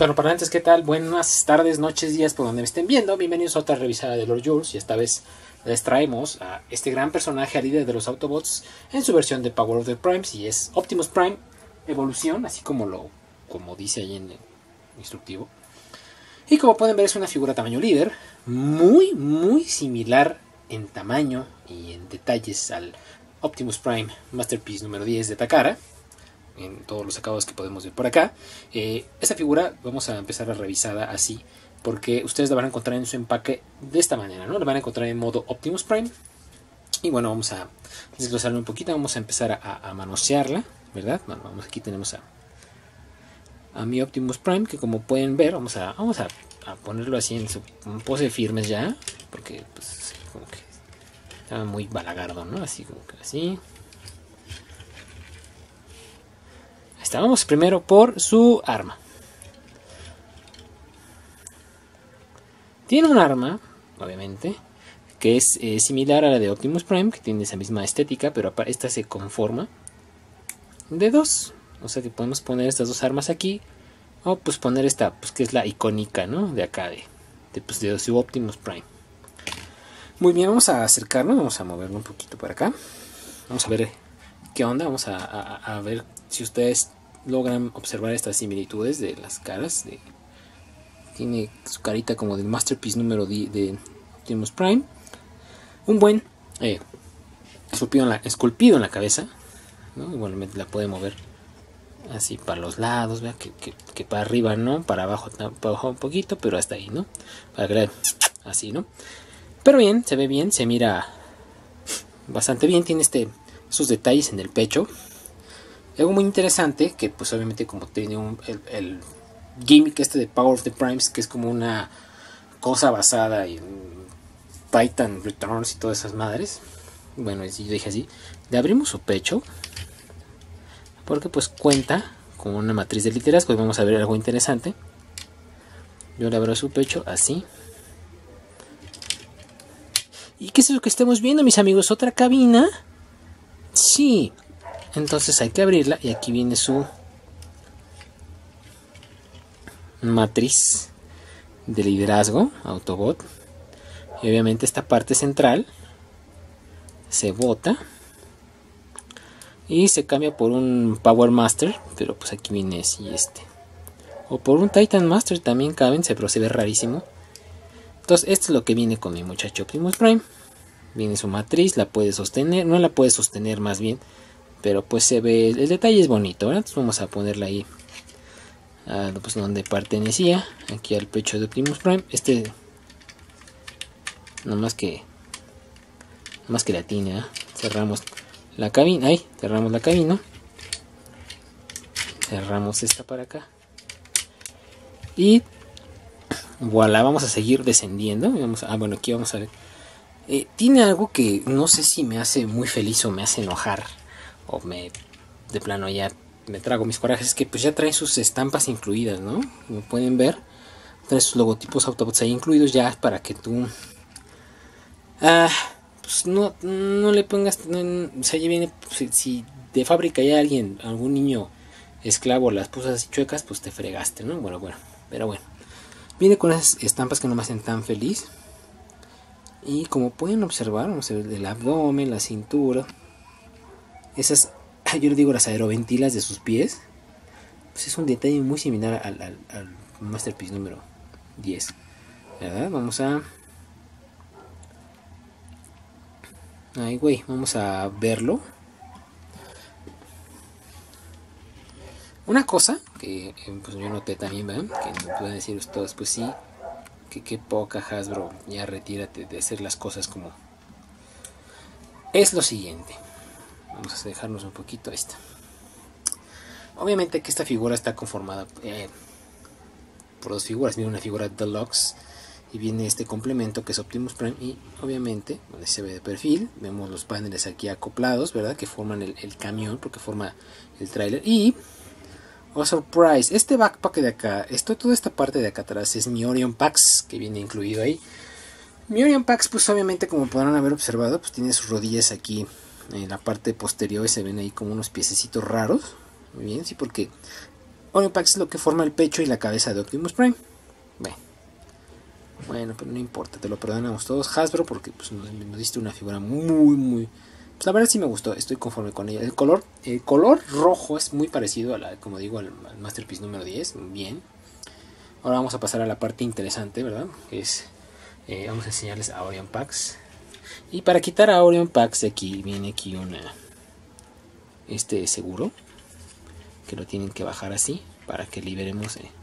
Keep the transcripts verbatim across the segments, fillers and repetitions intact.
Hispanoparlantes, ¿qué tal? Buenas tardes, noches, días, por donde me estén viendo. Bienvenidos a otra revisada de Lord Jules. Y esta vez les traemos a este gran personaje, al líder de los Autobots, en su versión de Power of the Primes. Y es Optimus Prime Evolución, así como lo como dice ahí en el instructivo. Y como pueden ver, es una figura tamaño líder, muy, muy similar en tamaño y en detalles al Optimus Prime Masterpiece número diez de Takara, en todos los acabados que podemos ver por acá. Eh, esta figura vamos a empezar a revisarla así, porque ustedes la van a encontrar en su empaque de esta manera, ¿no? La van a encontrar en modo Optimus Prime. Y bueno, vamos a desglosarla un poquito, vamos a empezar a, a manosearla, ¿verdad? Bueno, vamos, aquí tenemos a, a mi Optimus Prime, que como pueden ver, vamos a, vamos a, a ponerlo así en su en pose firmes ya, porque pues como que está muy balagardo, ¿no? Así como que así. Vamos primero por su arma. Tiene un arma, obviamente, que es eh, similar a la de Optimus Prime, que tiene esa misma estética, pero esta se conforma de dos. O sea que podemos poner estas dos armas aquí, o pues poner esta, pues que es la icónica, ¿no? De acá, de, de, pues, de su Optimus Prime. Muy bien, vamos a acercarnos, vamos a moverlo un poquito para acá. Vamos a ver qué onda, vamos a, a, a ver si ustedes logran observar estas similitudes de las caras. De, tiene su carita como del Masterpiece número diez de Optimus Prime. Un buen eh, esculpido, en la, esculpido en la cabeza, ¿no? Igualmente la puede mover así para los lados, ¿verdad? Que, que, que para arriba no, para abajo, para abajo un poquito, pero hasta ahí, ¿no? Para que así, ¿no? Pero bien, se ve bien, se mira bastante bien. Tiene este, sus detalles en el pecho. Algo muy interesante, que pues obviamente como tiene un, el, el gimmick este de Power of the Primes, que es como una cosa basada en Titan Returns y todas esas madres. Bueno, yo dije así, le abrimos su pecho, porque pues cuenta con una matriz de liderazgo. Y vamos a ver algo interesante. Yo le abro su pecho así. ¿Y qué es lo que estamos viendo, mis amigos? ¿Otra cabina? Sí. Entonces hay que abrirla y aquí viene su matriz de liderazgo Autobot. Y obviamente esta parte central se bota y se cambia por un Power Master, pero pues aquí viene así este. O por un Titan Master también caben, pero se ve rarísimo. Entonces esto es lo que viene con mi muchacho Optimus Prime. Viene su matriz, la puede sostener, no la puede sostener más bien, pero pues se ve, el detalle es bonito, ¿verdad? Entonces vamos a ponerla ahí, a, pues donde pertenecía, aquí al pecho de Optimus Prime. Este, no más que, no más que la tiene, ¿eh? Cerramos la cabina, ahí, cerramos la cabina, cerramos esta para acá, y voilà, vamos a seguir descendiendo. Vamos a, ah, bueno, aquí vamos a ver, eh, tiene algo que no sé si me hace muy feliz o me hace enojar, o me, de plano ya me trago mis corajes. Es que pues ya trae sus estampas incluidas, ¿no? Como pueden ver, trae sus logotipos Autobots ahí incluidos, ya para que tú ah, pues no, no le pongas, no, o sea, ya viene, si, si de fábrica ya alguien, algún niño esclavo las puso así chuecas, pues te fregaste, ¿no? Bueno, bueno, pero bueno, viene con esas estampas que no me hacen tan feliz. Y como pueden observar, vamos a ver el abdomen, la cintura, esas, yo le digo las aeroventilas de sus pies, pues es un detalle muy similar al, al, al Masterpiece número diez, ¿verdad? Vamos a, ay güey, vamos a verlo. Una cosa que pues yo noté también, ¿verdad? Que me pueden decir ustedes, pues sí, que qué poca Hasbro, ya retírate de hacer las cosas como es lo siguiente. Vamos a dejarnos un poquito esta. Obviamente que esta figura está conformada eh, por dos figuras. Viene una figura deluxe y viene este complemento que es Optimus Prime. Y obviamente, donde se ve de perfil, vemos los paneles aquí acoplados, ¿verdad? Que forman el, el camión, porque forma el tráiler. Y oh surprise, este backpack de acá, esto, toda esta parte de acá atrás es mi Orion Pax, que viene incluido ahí. Mi Orion Pax, pues obviamente, como podrán haber observado, pues tiene sus rodillas aquí en la parte posterior, y se ven ahí como unos piececitos raros. Muy bien, sí, porque Orion Pax es lo que forma el pecho y la cabeza de Optimus Prime. Bueno, bueno, pero no importa, te lo perdonamos todos, Hasbro, porque pues, nos, nos diste una figura muy, muy... Pues la verdad sí me gustó, estoy conforme con ella. El color, el color rojo es muy parecido a la, como digo, al, al Masterpiece número diez. Bien. Ahora vamos a pasar a la parte interesante, ¿verdad? Que es, eh, vamos a enseñarles a Orion Pax. Y para quitar a Orion Pax de aquí, viene aquí una, este seguro, que lo tienen que bajar así, para que liberemos... Eh.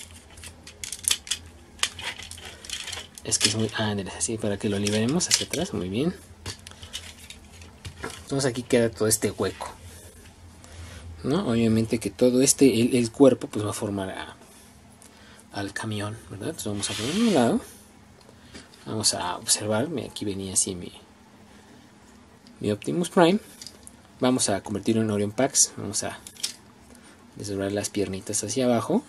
Es que es muy... Ah, así, para que lo liberemos hacia atrás, muy bien. Entonces aquí queda todo este hueco, ¿no? Obviamente que todo este, el, el cuerpo, pues va a formar a, al camión, ¿verdad? Entonces vamos a poner en un lado. Vamos a observar, aquí venía así mi, mi Optimus Prime. Vamos a convertirlo en Orion Pax. Vamos a desdoblar las piernitas hacia abajo.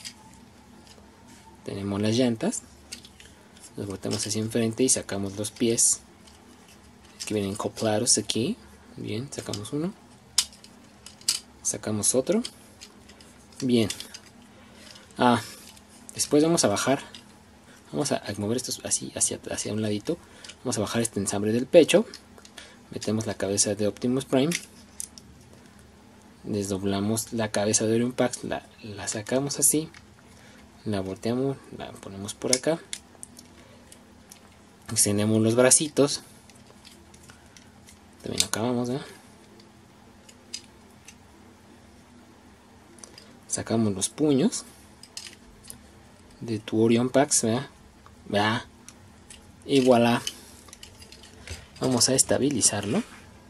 Tenemos las llantas. Nos volteamos hacia enfrente y sacamos los pies. Que vienen coplados aquí. Bien, sacamos uno. Sacamos otro. Bien. Ah, después vamos a bajar. Vamos a, a mover estos así hacia, hacia un ladito. Vamos a bajar este ensamble del pecho. Metemos la cabeza de Optimus Prime. Desdoblamos la cabeza de Orion Pax. La, la sacamos así. La volteamos. La ponemos por acá. Extendemos los bracitos. También acabamos, ¿eh? Sacamos los puños de tu Orion Pax, ¿verdad? ¿Verdad? Y voilà. Vamos a estabilizarlo.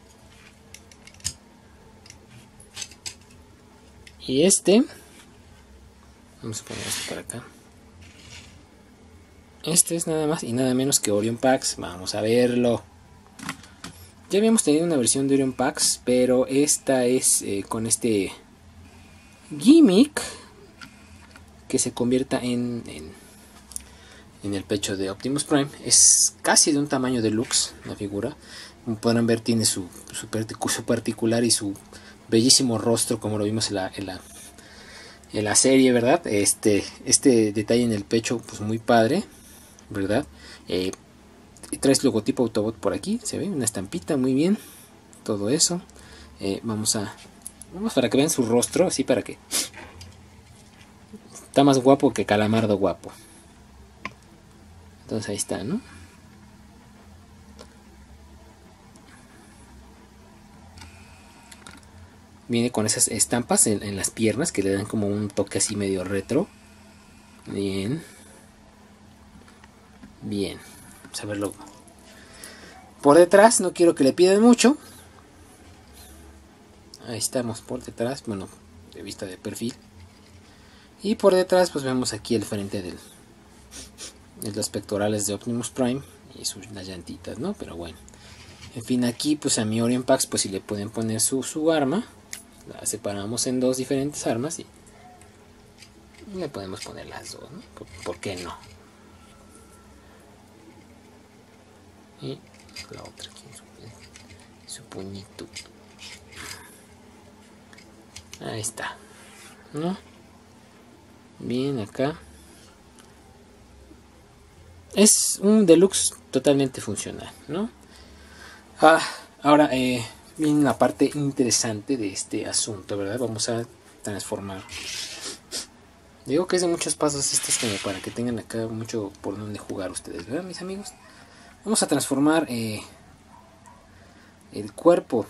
Y este, vamos a poner esto para acá. Este es nada más y nada menos que Orion Pax. Vamos a verlo. Ya habíamos tenido una versión de Orion Pax, pero esta es eh, con este gimmick que se convierta en, en, en el pecho de Optimus Prime. Es casi de un tamaño deluxe la figura. Como podrán ver, tiene su, su, su particular y su bellísimo rostro, como lo vimos en la, en la, en la serie, ¿verdad? Este, este detalle en el pecho, pues muy padre, ¿verdad? Eh, trae el logotipo Autobot por aquí, se ve una estampita, muy bien, todo eso. Eh, vamos a, vamos para que vean su rostro, así para que está más guapo que Calamardo guapo. Entonces ahí está, ¿no? Viene con esas estampas en, en las piernas que le dan como un toque así medio retro. Bien. Bien. Vamos a verlo. Por detrás, no quiero que le pidan mucho. Ahí estamos por detrás, bueno, de vista de perfil. Y por detrás pues vemos aquí el frente del, de los pectorales de Optimus Prime y sus las llantitas, ¿no? Pero bueno. En fin, aquí pues a mi Orion Pax pues si le pueden poner su, su arma. La separamos en dos diferentes armas y le podemos poner las dos, ¿no? ¿Por, ¿por qué no? Y la otra aquí, su, su puñito. Ahí está, ¿no? Bien, acá. Es un deluxe totalmente funcional, ¿no? Ah, ahora, eh, viene la parte interesante de este asunto, ¿verdad? Vamos a transformar. Digo que es de muchos pasos estos como para que tengan acá mucho por donde jugar ustedes, ¿verdad, mis amigos? Vamos a transformar eh, el cuerpo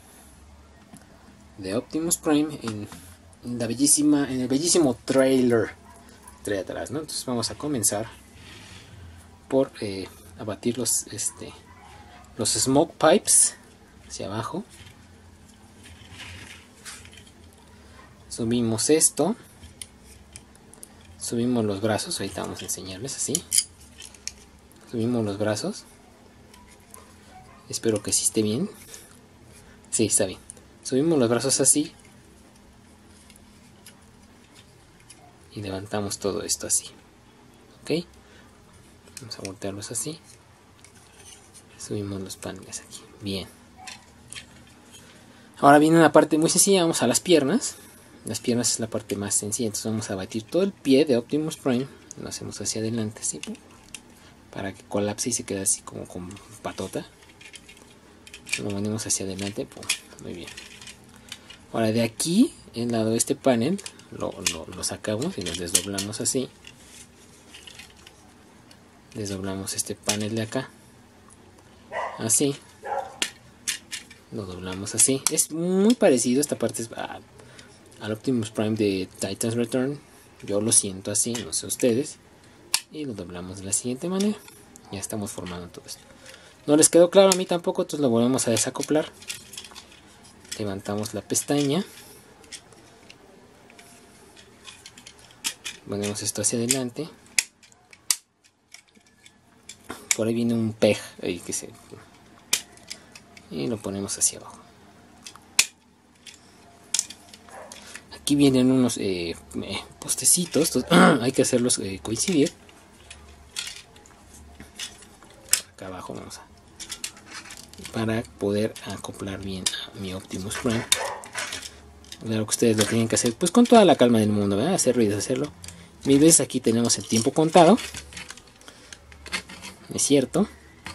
de Optimus Prime en, en la bellísima, en el bellísimo trailer trae atrás, ¿no? Entonces vamos a comenzar por eh, abatir los, este, los smoke pipes hacia abajo. Subimos esto. Subimos los brazos. Ahorita vamos a enseñarles así. Subimos los brazos. Espero que sí esté bien. Sí, está bien. Subimos los brazos así. Y levantamos todo esto así. Ok. Vamos a voltearlos así. Subimos los paneles aquí. Bien. Ahora viene una parte muy sencilla. Vamos a las piernas. Las piernas es la parte más sencilla, entonces vamos a batir todo el pie de Optimus Prime, lo hacemos hacia adelante así, para que colapse y se quede así como con patota. Lo ponemos hacia adelante, pum, muy bien. Ahora de aquí, en lado de este panel, lo, lo, lo sacamos y lo desdoblamos así. Desdoblamos este panel de acá, así. Lo doblamos así. Es muy parecido, esta parte es a, al Optimus Prime de Titans Return. Yo lo siento así, no sé ustedes. Y lo doblamos de la siguiente manera. Ya estamos formando todo esto. No les quedó claro a mí tampoco, entonces lo volvemos a desacoplar. Levantamos la pestaña. Ponemos esto hacia adelante. Por ahí viene un peg ahí que se... y lo ponemos hacia abajo. Aquí vienen unos eh, eh, postecitos, entonces, hay que hacerlos eh, coincidir. Acá abajo vamos a... para poder acoplar bien a mi Optimus Prime. Claro que ustedes lo tienen que hacer pues con toda la calma del mundo, ¿verdad? Hacerlo y deshacerlo. Mil veces aquí tenemos el tiempo contado. Es cierto.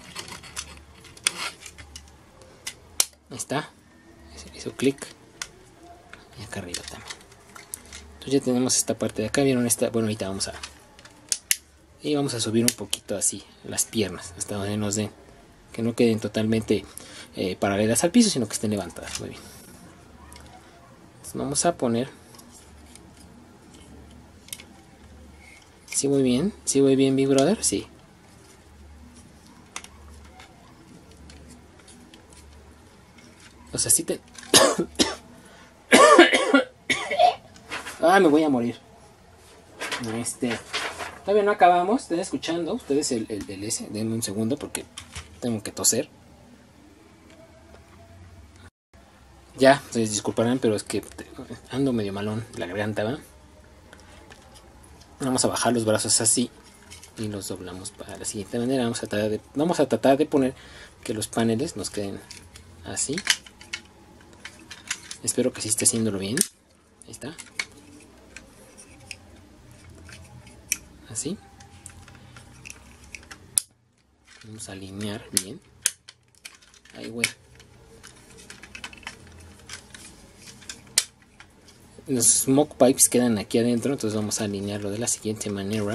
Ahí está. Hizo clic. Y acá arriba también. Entonces ya tenemos esta parte de acá. ¿Vieron esta? Bueno, ahorita vamos a... y vamos a subir un poquito así las piernas. Hasta donde nos den. Que no queden totalmente eh, paralelas al piso, sino que estén levantadas. Muy bien. Entonces vamos a poner... ¿sí voy bien? ¿Sí voy bien, Big Brother? Sí. O sea, sí te... ah, me voy a morir. Este... todavía no acabamos. Están escuchando ustedes el, el, el S. Denme un segundo porque tengo que toser. Ya, ustedes disculparán, pero es que ando medio malón de la garganta, ¿va? Vamos a bajar los brazos así y los doblamos para la siguiente manera. Vamos a tratar de, vamos a tratar de poner que los paneles nos queden así. Espero que sí esté haciéndolo bien. Ahí está. Así. Vamos a alinear bien. Ahí, güey. Los smoke pipes quedan aquí adentro, entonces vamos a alinearlo de la siguiente manera.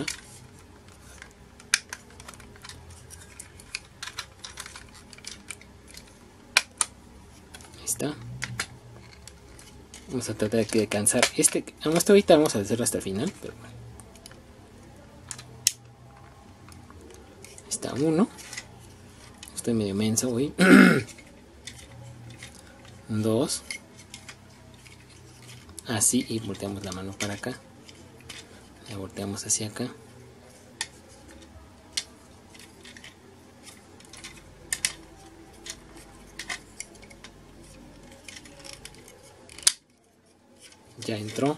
Ahí está. Vamos a tratar de alcanzar este. Hasta ahorita vamos a hacerlo hasta el final, pero bueno. Ahí está uno. Estoy medio menso hoy. Dos. Así, y volteamos la mano para acá. La volteamos hacia acá. Ya entró.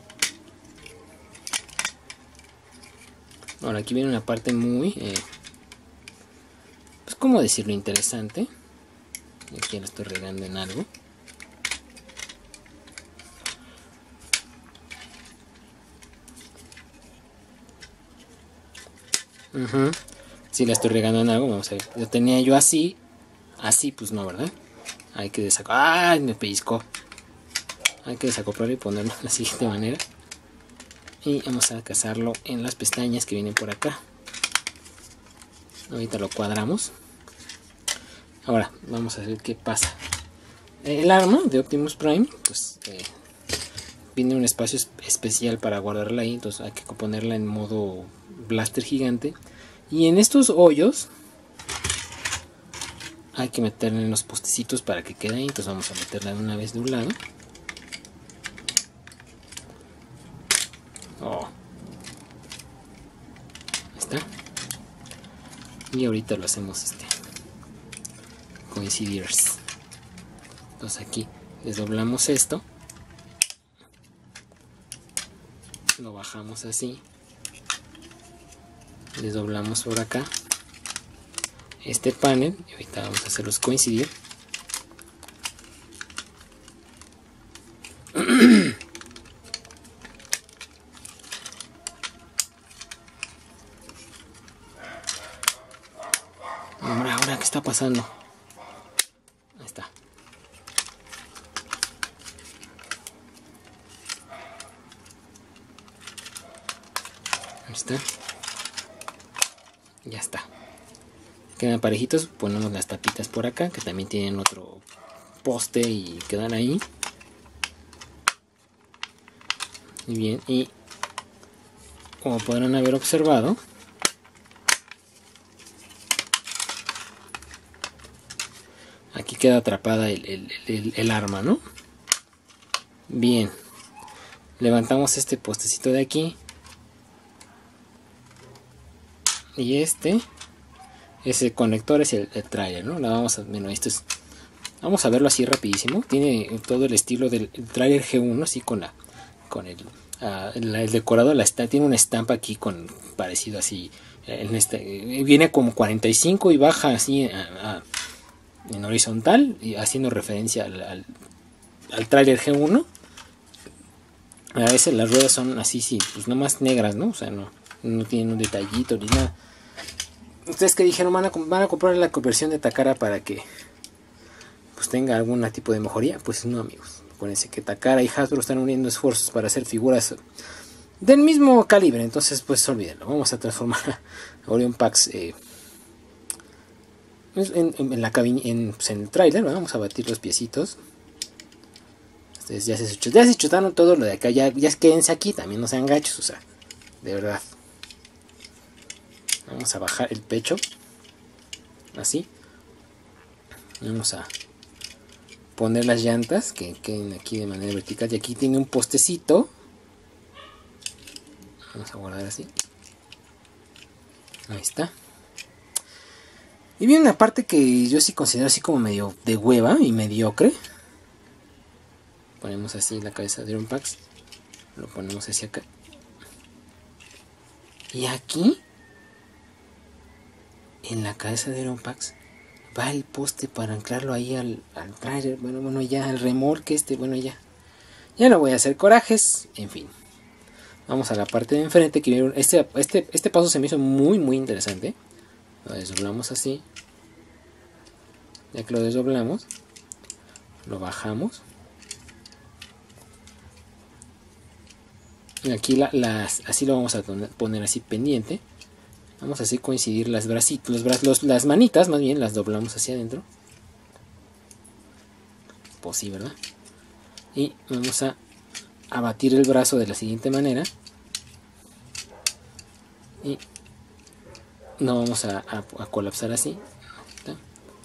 Ahora aquí viene una parte muy eh, pues cómo decirlo, interesante. Aquí lo estoy regando en algo. Uh-huh. Si la estoy regando en algo, vamos a ver. Lo tenía yo así. Así pues no, ¿verdad? Hay que desacoplar. ¡Ay! Me pellizcó. Hay que desacoplarlo y ponerlo de la siguiente manera. Y vamos a cazarlo en las pestañas que vienen por acá. Ahorita lo cuadramos. Ahora vamos a ver qué pasa. El arma de Optimus Prime, pues eh, viene un espacio especial para guardarla ahí. Entonces hay que ponerla en modo blaster gigante. Y en estos hoyos hay que meterla en los postecitos para que quede ahí. Entonces vamos a meterla de una vez de un lado. Oh. Ahí está. Y ahorita lo hacemos este coincidir. Entonces aquí desdoblamos esto, lo bajamos así, desdoblamos por acá este panel y ahorita vamos a hacerlos coincidir. está pasando? Ahí está. Ahí está. Ya está. Quedan parejitos. Ponemos las tapitas por acá, que también tienen otro poste y quedan ahí. Y bien, y como podrán haber observado, aquí queda atrapada el, el, el, el arma, ¿no? Bien, levantamos este postecito de aquí. Y este, ese conector es el, el trailer, ¿no? La vamos a, bueno, esto es, vamos a verlo así rapidísimo. Tiene todo el estilo del trailer G uno, así con la, con el, uh, el, el decorado, la está, tiene una estampa aquí con parecido así. En este, viene como cuarenta y cinco y baja así a, a, en horizontal, y haciendo referencia al, al, al trailer G uno. A veces las ruedas son así, sí, pues nomás negras, ¿no? O sea, no, no tienen un detallito ni nada. Ustedes que dijeron, van a, van a comprar la conversión de Takara para que pues tenga algún tipo de mejoría. Pues no, amigos. Acuérdense que Takara y Hasbro están uniendo esfuerzos para hacer figuras del mismo calibre. Entonces, pues olvídenlo. Vamos a transformar a Orion Pax eh, en, en, en la cabina, en, pues en el trailer. Vamos a batir los piecitos. Ustedes ya se, ya se chutaron todo lo de acá. Ya, ya quédense aquí. También no sean gachos. O sea, de verdad. Vamos a bajar el pecho. Así. Vamos a poner las llantas que queden aquí de manera vertical. Y aquí tiene un postecito. Vamos a guardar así. Ahí está. Y viene una parte que yo sí considero así como medio de hueva y mediocre. Ponemos así la cabeza de Orion Pax. Lo ponemos hacia acá. Y aquí, en la cabeza de Orion Pax, va el poste para anclarlo ahí al, al trailer. Bueno, bueno, ya al remolque este, bueno, ya. Ya no voy a hacer corajes, en fin. Vamos a la parte de enfrente, que vieron, este, este, este paso se me hizo muy, muy interesante. Lo desdoblamos así. Ya que lo desdoblamos, lo bajamos. Y aquí la, las, así lo vamos a poner así pendiente. Vamos a hacer coincidir las bracitos, los brazos, las manitas más bien, las doblamos hacia adentro. Pues sí, ¿verdad? Y vamos a abatir el brazo de la siguiente manera. Y no vamos a, a, a colapsar así. ¿Está?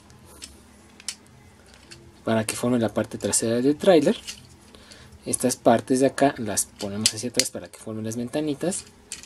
Para que forme la parte trasera del tráiler. Estas partes de acá las ponemos hacia atrás para que formen las ventanitas.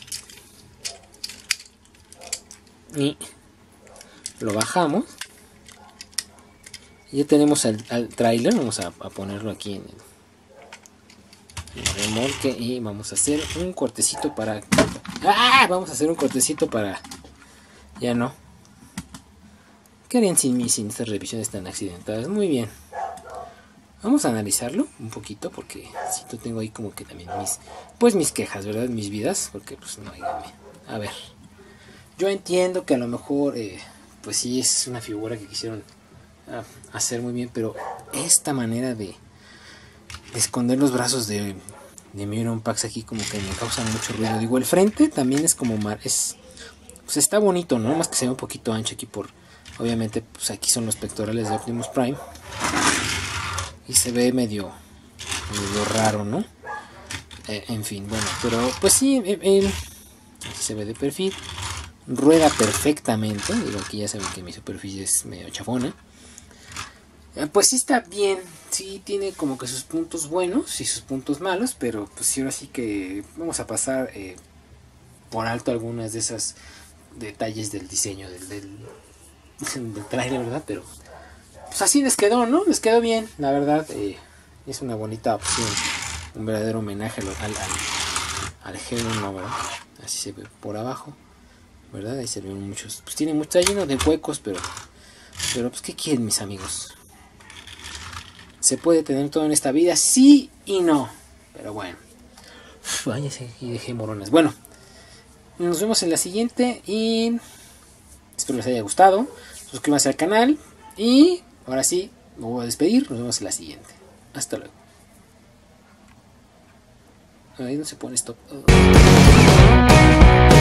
Y lo bajamos. Y ya tenemos al, al tráiler. Vamos a, a ponerlo aquí en el, en el remolque. Y vamos a hacer un cortecito para... ¡Ah! Vamos a hacer un cortecito para... Ya no. ¿Qué harían sin mí, sin estas revisiones tan accidentadas? Muy bien. Vamos a analizarlo un poquito porque si tengo ahí como que también mis... Pues mis quejas, ¿verdad? Mis vidas. Porque pues no, dígame. A ver. Yo entiendo que a lo mejor, eh, pues sí es una figura que quisieron ah, hacer muy bien, pero esta manera de, de esconder los brazos de, de mi Orion Pax aquí como que me causa mucho ruido. Digo, el frente también es como mar, es, pues está bonito, ¿no? Más que se ve un poquito ancho aquí por, obviamente, pues aquí son los pectorales de Optimus Prime y se ve medio, medio raro, ¿no? Eh, en fin, bueno, pero pues sí, eh, eh, aquí se ve de perfil. Rueda perfectamente. Digo, aquí ya saben que mi superficie es medio chafona. Eh, pues sí está bien. Sí tiene como que sus puntos buenos y sus puntos malos. Pero pues sí, ahora sí que vamos a pasar eh, por alto algunas de esas detalles del diseño del, del, del trailer, ¿verdad? Pero pues así les quedó, ¿no? Les quedó bien, la verdad. Eh, es una bonita opción. Un verdadero homenaje al, al, al G uno, ¿verdad? Así se ve por abajo, ¿verdad? Ahí se ven muchos, pues tiene mucho, está lleno de huecos, pero pero pues ¿qué quieren, mis amigos? ¿Se puede tener todo en esta vida? Sí y no, pero bueno. Váyase y dejé moronas. Bueno, nos vemos en la siguiente y espero les haya gustado. suscríbanse al canal y ahora sí, me voy a despedir, nos vemos en la siguiente. Hasta luego. Ahí no se pone stop. Oh.